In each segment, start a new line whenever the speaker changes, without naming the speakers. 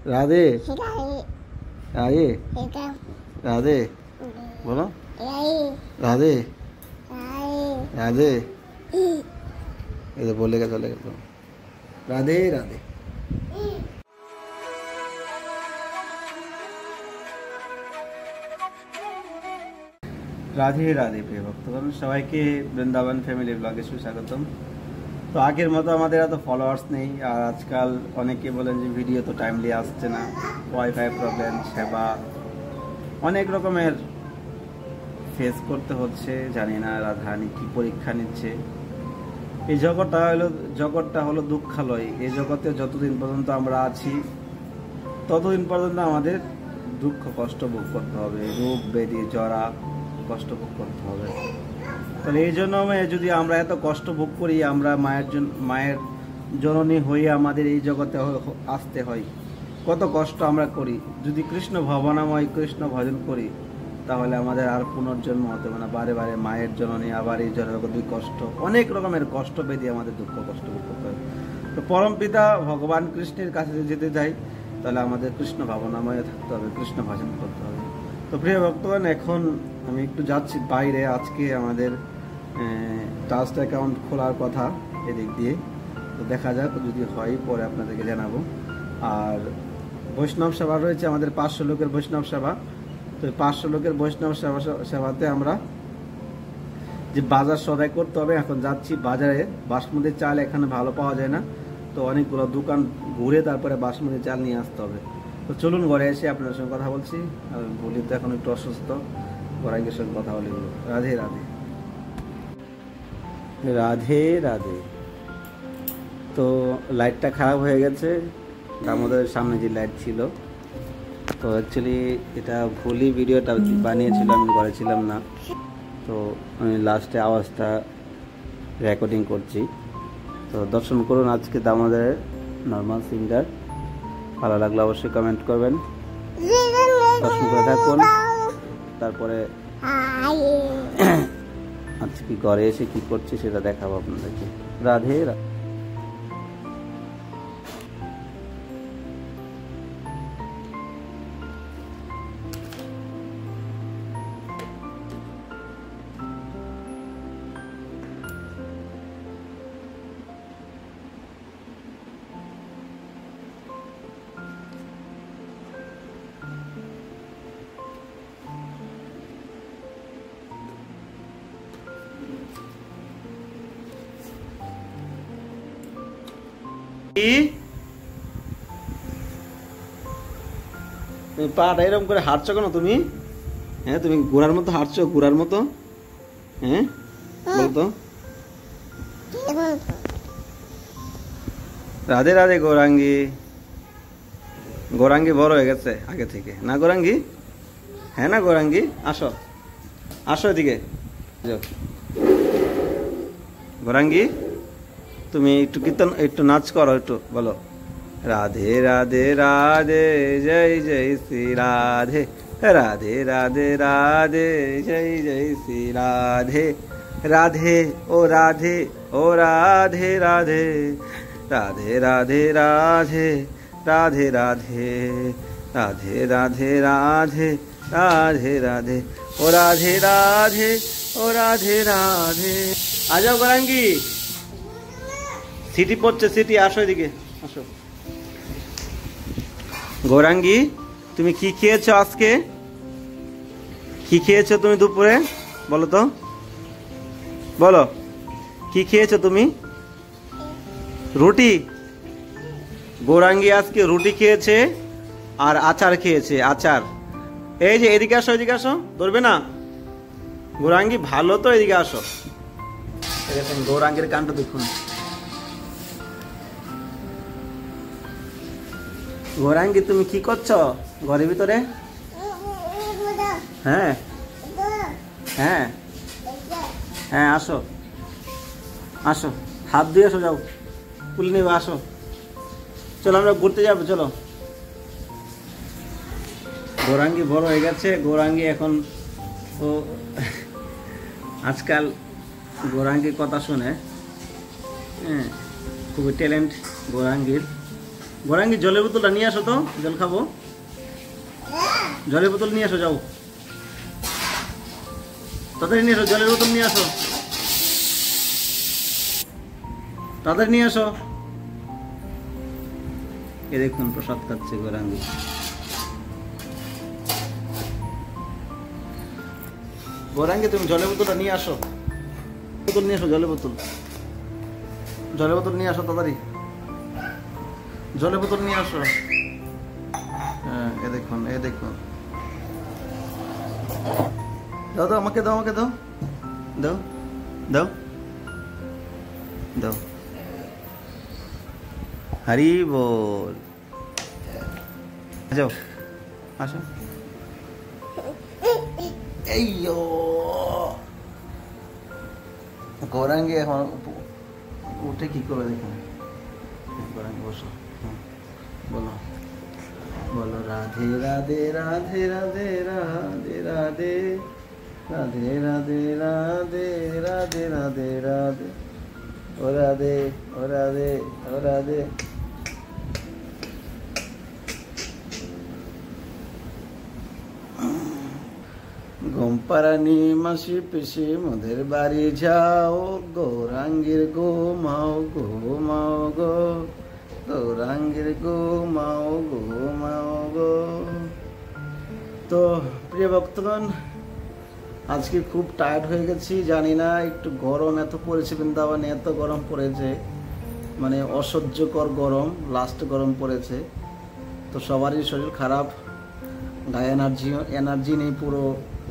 রাধে রাধে রাধে বলো রাধে রাধে এই তো বলে চলে গেল রাধে রাধে। রাধে রাধে প্রিয় ভক্তগণ, সবাইকে বৃন্দাবন ফ্যামিলি ব্লগে সুস্বাগতম। তো আগের মতো আমাদের এত ফলোয়ার্স নেই, আর আজকাল অনেকে বলেন যে ভিডিও তো টাইমলি আসছে না, ওয়াইফাই প্রবলেম, সেবা অনেক রকমের ফেস করতে হচ্ছে। জানি না রাধারানী কি পরীক্ষা নিচ্ছে। এই জগৎটা হলো দুঃখালয়। এই জগতে যতদিন পর্যন্ত আমরা আছি ততদিন পর্যন্ত আমাদের দুঃখ কষ্ট ভোগ করতে হবে, রোগ ব্যাধি জরা কষ্ট ভোগ করতে হবে। তাহলে এই জন্য যদি আমরা এত কষ্ট ভোগ করি, আমরা মায়ের জননী হয়ে আমাদের এই জগতে আসতে হয়, কত কষ্ট আমরা করি। যদি কৃষ্ণ ভবনাময় কৃষ্ণ ভজন করি তাহলে আমাদের আর পুনর্জন্ম হতে হবে না। বারে বারে মায়ের জননী, আবার এই জগৎ কষ্ট, অনেক রকমের কষ্ট পেয়ে আমাদের দুঃখ কষ্ট ভোগ করতে হবে। তো পরম পিতা ভগবান কৃষ্ণের কাছে যেতে যাই তাহলে আমাদের কৃষ্ণ ভাবনাময় থাকতে হবে, কৃষ্ণ ভজন করতে হবে। তো প্রিয় ভক্তগণ, এখন আমি একটু যাচ্ছি বাইরে। আজকে আমাদের ট্রাস্ট অ্যাকাউন্ট খোলার কথা এদিক দিয়ে, তো দেখা যাক, যদি হয় পরে আপনাদেরকে জানাবো। আর বৈষ্ণব সেবা রয়েছে আমাদের 500 লোকের বৈষ্ণব সেবা। তো 500 লোকের বৈষ্ণব সেবাতে আমরা যে বাজার সদাই করতে হবে, এখন যাচ্ছি বাজারে। বাসমতি চাল এখানে ভালো পাওয়া যায় না, তো অনেকগুলো দোকান ঘুরে তারপরে বাসমতি চাল নিয়ে আসতে হবে। তো চলুন ঘরে এসে আপনার সঙ্গে কথা বলছি। আর বলি তো এখন একটু অসুস্থ, ঘরের সঙ্গে কথা বলি। রাধে রাধে রাধে রাধে। তো লাইটটা খারাপ হয়ে গেছে, আমাদের সামনে যে লাইট ছিল। তো অ্যাকচুয়ালি এটা ভুলই ভিডিওটা বানিয়েছিলাম, আমি করেছিলাম না। তো আমি লাস্টে আওয়াজটা রেকর্ডিং করছি। তো দর্শন করুন আজকে দামোদরের নর্মাল সিঙ্গার। ভালো লাগলে অবশ্যই কমেন্ট করবেন, দর্শন করে থাকুন। তারপরে আজকে ঘরে এসে কি করছি সেটা দেখাবো আপনাদেরকে। রাধে রাধে। তুমি পাটা এরকম করে হাঁটছো কেন তুমি? হ্যাঁ, তুমি ঘোড়ার মতো হাঁটছো, ঘোড়ার মতো। হ্যাঁ বলতো। রাধে রাধে গৌরাঙ্গী। গৌরাঙ্গী বড় হয়ে গেছে আগে থেকে না গৌরাঙ্গী? হ্যাঁ না গৌরাঙ্গী, আসো আসো এদিকে। গৌরাঙ্গী, তুমি একটু কীর্তন, একটু নাচ করো, একটু বলো রাধে রাধে রাধে জয় জয় শ্রী রাধে, রাধে রাধে রাধে জয় জয় শ্রী রাধে, রাধে ও রাধে ও রাধে রাধে, রাধে রাধে রাধে রাধে রাধে, রাধে রাধে রাধে রাধে রাধে, ও রাধে রাধে ও রাধে রাধে। আ যাও গৌরাঙ্গী, সিটি পড়ছে, সিটি আসো এদিকে আসো। গৌরাঙ্গী, তুমি কি খেয়েছো আজকে? কি খেয়েছো তুমি দুপুরে? বলো তো, বলো কি খেয়েছো তুমি? রুটি। গৌরাঙ্গী আজকে রুটি খেয়েছে আর আচার খেয়েছে, আচার। এই যে এদিকে আসো, এদিকে আসো, ধরবে না গৌরাঙ্গী, ভালো তো, এদিকে আসো। দেখুন গৌরাঙ্গীর কাণ্ড দেখুন। গৌরাঙ্গী, তুমি কি করছো ঘরের ভিতরে? হ্যাঁ হ্যাঁ হ্যাঁ, আসো আসো, হাত দিয়ে আসো, যাও তুলে নেবে, আসো। চলো আমরা ঘুরতে যাবো, চলো। গৌরাঙ্গী বড় হয়ে গেছে। গৌরাঙ্গী এখন তো আজকাল গৌরাঙ্গীর কথা শুনে, হ্যাঁ, খুবই ট্যালেন্ট গৌরাঙ্গীর। গোরাঙ্গি জলের বোতলটা নিয়ে আসো তো, জল খাবো। জলের বোতল নিয়ে আসো, যাও তাড়াতাড়ি নিয়ে আসো, জলের বোতল নিয়ে আসো, তাড়াতাড়ি নিয়ে আসো। এ দেখুন প্রসাদ খাচ্ছে গোরাঙ্গি। গোরাঙ্গি তুমি জলের বোতলটা নিয়ে আসো, বোতল নিয়ে আসো, জলের বোতল, জলের বোতল নিয়ে আসো তাড়াতাড়ি, জলের বোতল নিয়ে আসো। হ্যাঁ এ দেখুন, এ দেখুন, দাও দাও, আমাকে দাও, আমাকে দাও, দাও দাও দাও। হরি বল, যাও আসো। এই গৌরাঙ্গি এখন উঠে কি করবে দেখুন। গৌরাঙ্গি বসো, বলো বলো রাধে রাধে রাধে রাধে রাধে রাধে রাধে রাধে রাধে রাধে রাধে রাধে, ও রাধে ও রাধে ও রাধে। গোমপারানি মাসি পিসি মোদের বাড়ি যাও, গৌরাঙ্গীর ঘুমাও ঘুমাও গো, গৌরাঙ্গীর ঘুমাও ঘুমাও গো। তো প্রিয় ভক্তগণ, আজকে খুব টায়ার্ড হয়ে গেছি, জানি না একটু গরম এত পড়েছে বৃন্দাবনে, এত গরম পড়েছে, মানে অসহ্যকর গরম, লাস্ট গরম পড়েছে। তো সবারই শরীর খারাপ, গায়ে এনার্জি নেই, পুরো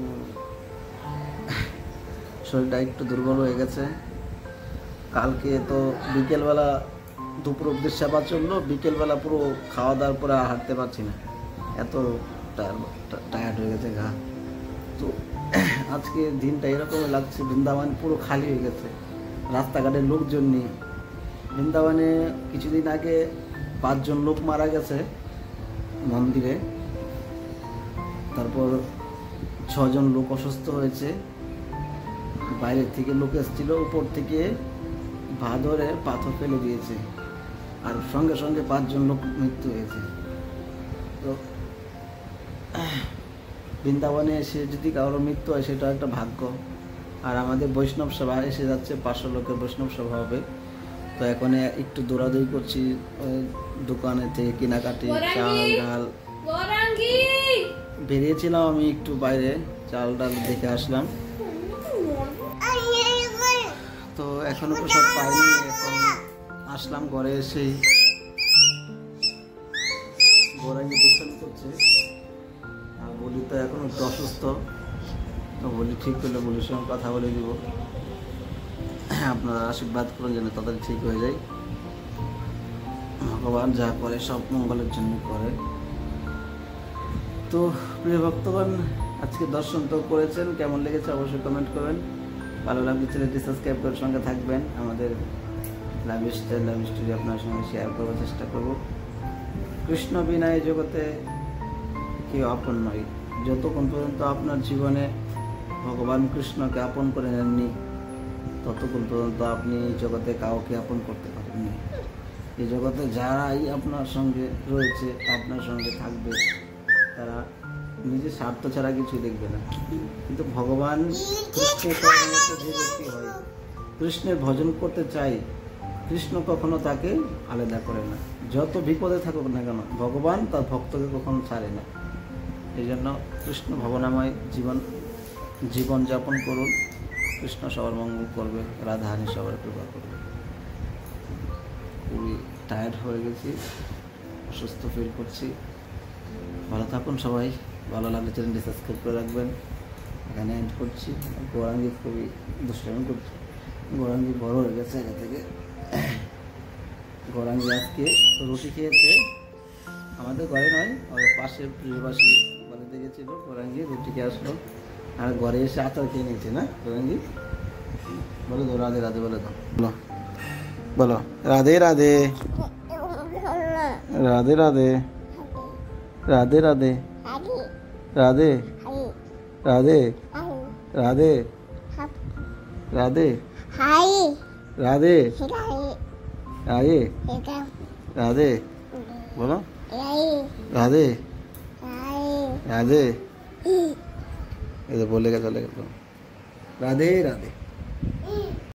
শরীরটা একটু দুর্বল হয়ে গেছে। কালকে তো বিকেলবেলা দুপুর অব্দি সেবা চললো, বিকেলবেলা পুরো খাওয়া দাওয়ার পরে হাঁটতে পারছি না, এত টায়ার্ড হয়ে গেছে গা। তো আজকে দিনটা এরকমই লাগছে, বৃন্দাবন পুরো খালি হয়ে গেছে, রাস্তাঘাটের লোকজন নেই। বৃন্দাবনে কিছুদিন আগে 5 জন লোক মারা গেছে মন্দিরে, তারপর 6 জন লোক অসুস্থ হয়েছে, বাইরের থেকে লোক এসেছিল, উপর থেকে ভাদরে পাথর ফেলে দিয়েছে, আর সঙ্গে সঙ্গে 5 জন লোক মৃত্যু হয়েছে। তো বৃন্দাবনে এসে যদি কারোর মৃত্যু হয় সেটা একটা ভাগ্য। আর আমাদের বৈষ্ণব সভা এসে যাচ্ছে, 500 লোকের বৈষ্ণব সভা হবে। তো এখন একটু দৌড়াদৌড়ি করছি, দোকানে থেকে কেনাকাটি, চাল ডাল, বেরিয়েছিলাম আমি একটু বাইরে, চাল ডাল দেখে আসলাম। তো এখনো প্রসাদ পাইনি, এখন আসলাম ঘরে, এসেই গোরাঙ্গি দোকান করছে, আর বলি তো এখন একটু অসুস্থ। তো বলি ঠিক করলে বলির সঙ্গে কথা বলে দিব, আপনারা আশীর্বাদ করুন যেন তাদের ঠিক হয়ে যায়। ভগবান যা করে সব মঙ্গলের জন্য করে। তো প্রিয় ভক্তগণ, আজকে দর্শন তো করেছেন, কেমন লেগেছে অবশ্যই কমেন্ট করবেন। ভালো লাগলে চ্যানেলটি সাবস্ক্রাইব করে সঙ্গে থাকবেন। আমাদের লাভ স্টোরি আপনার সঙ্গে শেয়ার করার চেষ্টা করব। কৃষ্ণ বিনা এই জগতে কেউ আপন নয়। যতক্ষণ পর্যন্ত আপনার জীবনে ভগবান কৃষ্ণকে আপন করে নেননি, ততক্ষণ পর্যন্ত আপনি এই জগতে কাউকে আপন করতে পারেননি। এই জগতে যারাই আপনার সঙ্গে রয়েছে, আপনার সঙ্গে থাকবে, তারা নিজের স্বার্থ ছাড়া কিছু দেখবে না। কিন্তু ভগবান কৃষ্ণের যে ব্যক্তি হয়, কৃষ্ণের ভজন করতে চাই, কৃষ্ণ কখনো তাকে আলাদা করে না। যত বিপদে থাকুক না কেন, ভগবান তার ভক্তকে কখনো ছাড়ে না। এই জন্য কৃষ্ণ ভাবনাময় জীবন যাপন করুন। কৃষ্ণ সবার মঙ্গল করবে, রাধারানী সবার কৃপা করবে। খুবই টায়ার্ড হয়ে গেছি, অসুস্থ ফিল করছি। ভালো থাকুন সবাই, ভালো লাগলে চ্যানেলটি সাবস্ক্রাইব করে রাখবেন। এখানে এন্ড করছি। গৌরাঙ্গি খুবই দুষ্টামি করছে, গৌরাঙ্গি বড় হয়ে গেছে আগে থেকে। গৌরাঙ্গি আজকে রুটি খেয়েছে, আমাদের ঘরে নয়, ওর পাশে প্রিয়বাসী বাড়িতে গেছিল, গৌরাঙ্গি রুটি খেয়ে আসলো, আর ঘরে এসে আচার খেয়ে নিয়েছে না গৌরাঙ্গি। বলো তো রাধে রাধে, বলে তো, বলো বলো রাধে রাধে রাধে রাধে রাধে রাধে রাধে রাধে রাধে রাধে রাধে রাধে রাধে बोलो राधे राधे, ये तो बोलेगा चलेगा तो राधे राधे।